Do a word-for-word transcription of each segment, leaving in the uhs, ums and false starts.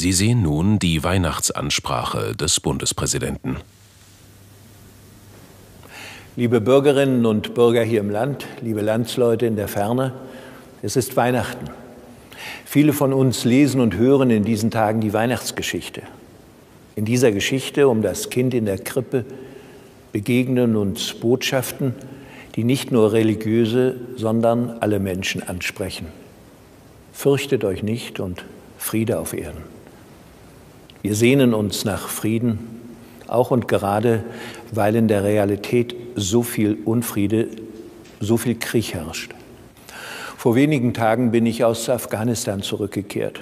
Sie sehen nun die Weihnachtsansprache des Bundespräsidenten. Liebe Bürgerinnen und Bürger hier im Land, liebe Landsleute in der Ferne, es ist Weihnachten. Viele von uns lesen und hören in diesen Tagen die Weihnachtsgeschichte. In dieser Geschichte um das Kind in der Krippe begegnen uns Botschaften, die nicht nur religiöse, sondern alle Menschen ansprechen. Fürchtet euch nicht und Friede auf Erden. Wir sehnen uns nach Frieden, auch und gerade, weil in der Realität so viel Unfriede, so viel Krieg herrscht. Vor wenigen Tagen bin ich aus Afghanistan zurückgekehrt.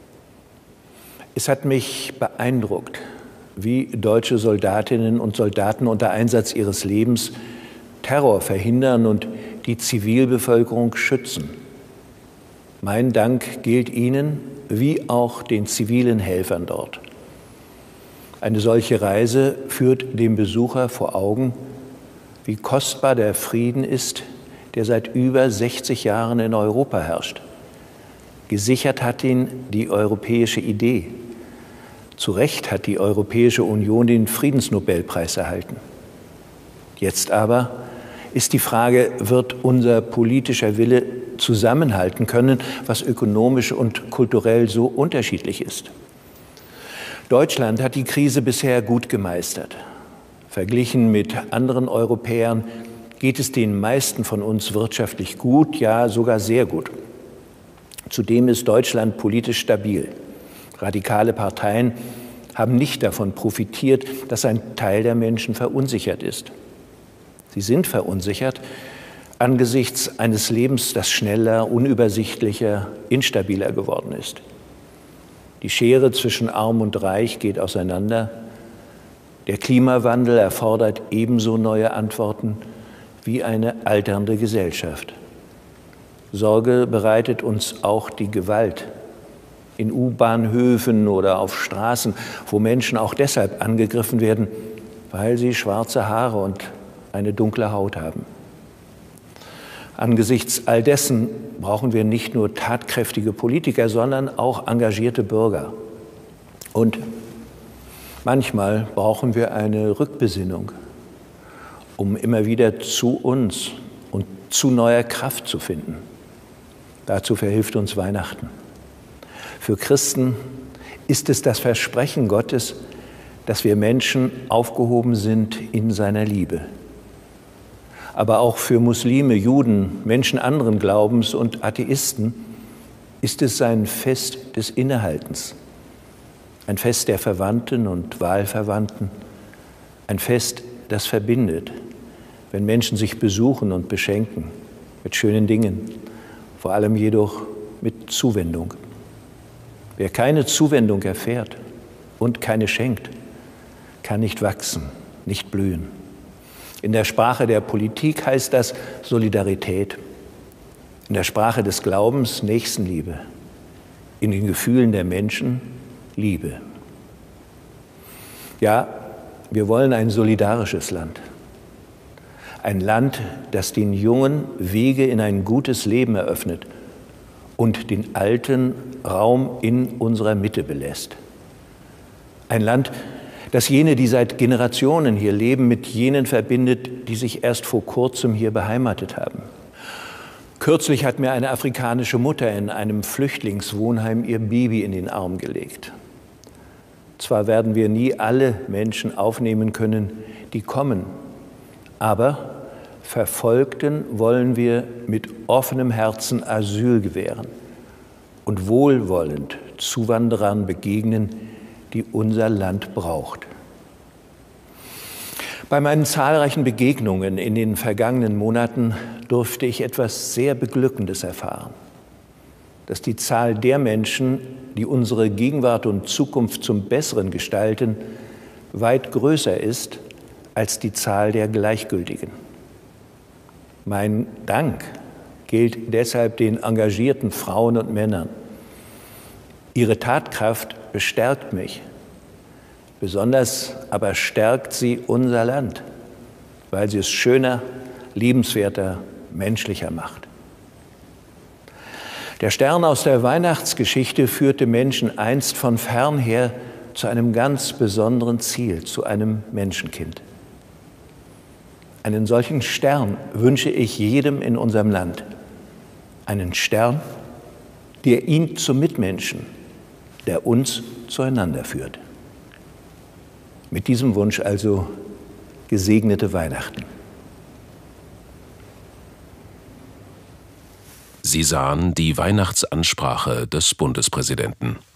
Es hat mich beeindruckt, wie deutsche Soldatinnen und Soldaten unter Einsatz ihres Lebens Terror verhindern und die Zivilbevölkerung schützen. Mein Dank gilt ihnen wie auch den zivilen Helfern dort. Eine solche Reise führt dem Besucher vor Augen, wie kostbar der Frieden ist, der seit über sechzig Jahren in Europa herrscht. Gesichert hat ihn die europäische Idee. Zu Recht hat die Europäische Union den Friedensnobelpreis erhalten. Jetzt aber ist die Frage, wird unser politischer Wille zusammenhalten können, was ökonomisch und kulturell so unterschiedlich ist? Deutschland hat die Krise bisher gut gemeistert. Verglichen mit anderen Europäern geht es den meisten von uns wirtschaftlich gut, ja sogar sehr gut. Zudem ist Deutschland politisch stabil. Radikale Parteien haben nicht davon profitiert, dass ein Teil der Menschen verunsichert ist. Sie sind verunsichert angesichts eines Lebens, das schneller, unübersichtlicher, instabiler geworden ist. Die Schere zwischen Arm und Reich geht auseinander. Der Klimawandel erfordert ebenso neue Antworten wie eine alternde Gesellschaft. Sorge bereitet uns auch die Gewalt in U-Bahnhöfen oder auf Straßen, wo Menschen auch deshalb angegriffen werden, weil sie schwarze Haare und eine dunkle Haut haben. Angesichts all dessen brauchen wir nicht nur tatkräftige Politiker, sondern auch engagierte Bürger. Und manchmal brauchen wir eine Rückbesinnung, um immer wieder zu uns und zu neuer Kraft zu finden. Dazu verhilft uns Weihnachten. Für Christen ist es das Versprechen Gottes, dass wir Menschen aufgehoben sind in seiner Liebe. Aber auch für Muslime, Juden, Menschen anderen Glaubens und Atheisten ist es ein Fest des Innehaltens, ein Fest der Verwandten und Wahlverwandten, ein Fest, das verbindet, wenn Menschen sich besuchen und beschenken mit schönen Dingen, vor allem jedoch mit Zuwendung. Wer keine Zuwendung erfährt und keine schenkt, kann nicht wachsen, nicht blühen. In der Sprache der Politik heißt das Solidarität. In der Sprache des Glaubens Nächstenliebe. In den Gefühlen der Menschen Liebe. Ja, wir wollen ein solidarisches Land. Ein Land, das den Jungen Wege in ein gutes Leben eröffnet und den Alten Raum in unserer Mitte belässt. Ein Land, das jene, die seit Generationen hier leben, mit jenen verbindet, die sich erst vor kurzem hier beheimatet haben. Kürzlich hat mir eine afrikanische Mutter in einem Flüchtlingswohnheim ihr Baby in den Arm gelegt. Zwar werden wir nie alle Menschen aufnehmen können, die kommen, aber Verfolgten wollen wir mit offenem Herzen Asyl gewähren und wohlwollend Zuwanderern begegnen, die unser Land braucht. Bei meinen zahlreichen Begegnungen in den vergangenen Monaten durfte ich etwas sehr Beglückendes erfahren, dass die Zahl der Menschen, die unsere Gegenwart und Zukunft zum Besseren gestalten, weit größer ist als die Zahl der Gleichgültigen. Mein Dank gilt deshalb den engagierten Frauen und Männern. Ihre Tatkraft bestärkt mich. Besonders aber stärkt sie unser Land, weil sie es schöner, liebenswerter, menschlicher macht. Der Stern aus der Weihnachtsgeschichte führte Menschen einst von fern her zu einem ganz besonderen Ziel, zu einem Menschenkind. Einen solchen Stern wünsche ich jedem in unserem Land. Einen Stern, der ihn zum Mitmenschen, der uns zueinander führt. Mit diesem Wunsch also gesegnete Weihnachten. Sie sahen die Weihnachtsansprache des Bundespräsidenten.